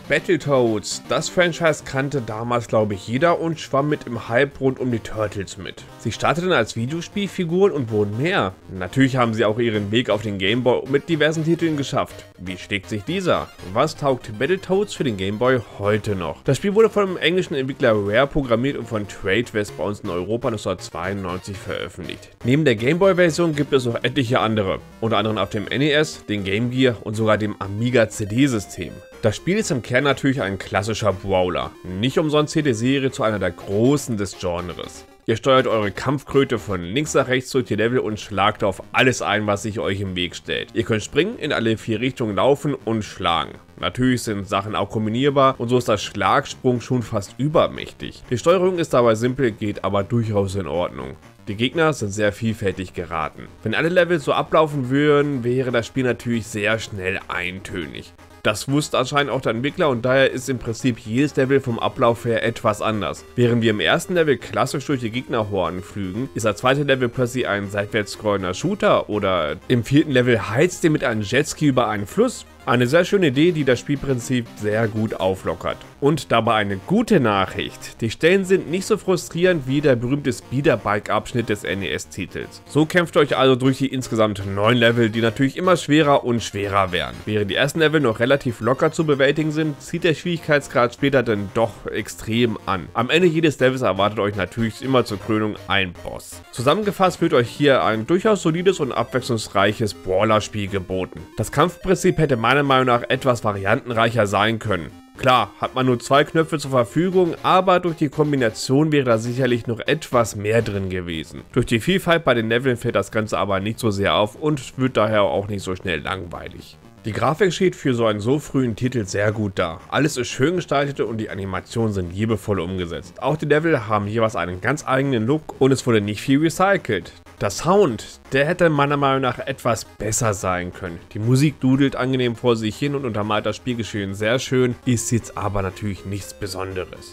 Battletoads. Das Franchise kannte damals glaube ich jeder und schwamm mit im Hype rund um die Turtles mit. Sie starteten als Videospielfiguren und wurden mehr. Natürlich haben sie auch ihren Weg auf den Game Boy mit diversen Titeln geschafft. Wie schlägt sich dieser? Was taugt Battletoads für den Game Boy heute noch? Das Spiel wurde vom englischen Entwickler Rare programmiert und von Tradewest bei uns in Europa 1992 veröffentlicht. Neben der Game Boy Version gibt es noch etliche andere, unter anderem auf dem NES, den Game Gear und sogar dem Amiga CD-System. Das Spiel ist im Kern natürlich ein klassischer Brawler. Nicht umsonst zählt die Serie zu einer der großen des Genres. Ihr steuert eure Kampfkröte von links nach rechts durch die Level und schlagt auf alles ein, was sich euch im Weg stellt. Ihr könnt springen, in alle 4 Richtungen laufen und schlagen. Natürlich sind Sachen auch kombinierbar und so ist das Schlagsprung schon fast übermächtig. Die Steuerung ist dabei simpel, geht aber durchaus in Ordnung. Die Gegner sind sehr vielfältig geraten. Wenn alle Level so ablaufen würden, wäre das Spiel natürlich sehr schnell eintönig. Das wusste anscheinend auch der Entwickler und daher ist im Prinzip jedes Level vom Ablauf her etwas anders. Während wir im ersten Level klassisch durch die Gegnerhorden flügen, ist das zweite Level plötzlich ein seitwärts scrollender Shooter oder im 4. Level heizt ihr mit einem Jetski über einen Fluss. Eine sehr schöne Idee, die das Spielprinzip sehr gut auflockert. Und dabei eine gute Nachricht. Die Stellen sind nicht so frustrierend wie der berühmte Speederbike-Abschnitt des NES-Titels. So kämpft ihr euch also durch die insgesamt 9 Level, die natürlich immer schwerer und schwerer werden. Während die ersten Level noch relativ locker zu bewältigen sind, zieht der Schwierigkeitsgrad später dann doch extrem an. Am Ende jedes Levels erwartet euch natürlich immer zur Krönung ein Boss. Zusammengefasst wird euch hier ein durchaus solides und abwechslungsreiches Brawler-Spiel geboten. Das Kampfprinzip hätte meiner Meinung nach etwas variantenreicher sein können. Klar, hat man nur 2 Knöpfe zur Verfügung, aber durch die Kombination wäre da sicherlich noch etwas mehr drin gewesen. Durch die Vielfalt bei den Leveln fällt das Ganze aber nicht so sehr auf und wird daher auch nicht so schnell langweilig. Die Grafik steht für so einen so frühen Titel sehr gut da. Alles ist schön gestaltet und die Animationen sind liebevoll umgesetzt. Auch die Level haben jeweils einen ganz eigenen Look und es wurde nicht viel recycelt. Der Sound, der hätte meiner Meinung nach etwas besser sein können. Die Musik dudelt angenehm vor sich hin und untermalt das Spielgeschehen sehr schön, ist jetzt aber natürlich nichts Besonderes.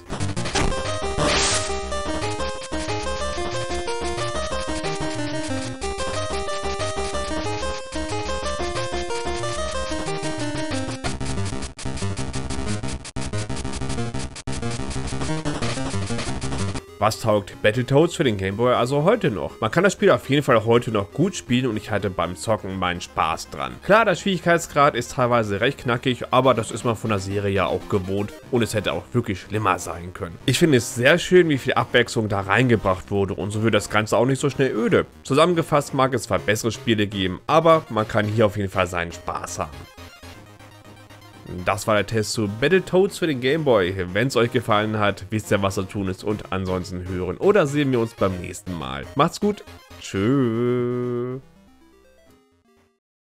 Was taugt Battletoads für den Game Boy also heute noch? Man kann das Spiel auf jeden Fall heute noch gut spielen und ich hatte beim Zocken meinen Spaß dran. Klar, der Schwierigkeitsgrad ist teilweise recht knackig, aber das ist man von der Serie ja auch gewohnt und es hätte auch wirklich schlimmer sein können. Ich finde es sehr schön, wie viel Abwechslung da reingebracht wurde und so wird das Ganze auch nicht so schnell öde. Zusammengefasst mag es zwar bessere Spiele geben, aber man kann hier auf jeden Fall seinen Spaß haben. Das war der Test zu Battletoads für den Game Boy. Wenn es euch gefallen hat, wisst ihr, was zu tun ist und ansonsten hören oder sehen wir uns beim nächsten Mal. Macht's gut. Tschüss.